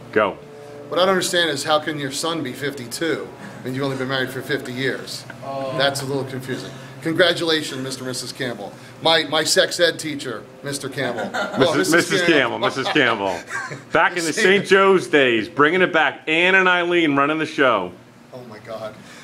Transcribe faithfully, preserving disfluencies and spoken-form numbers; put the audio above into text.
Go. What I don't understand is how can your son be fifty-two and you've only been married for fifty years? Oh. That's a little confusing. Congratulations, Mister and Missus Campbell. My my sex ed teacher, Mister Campbell. Oh, Missus Missus Campbell, Missus Campbell. Back in the Saint Joe's days, bringing it back. Ann and Eileen running the show. Oh my God.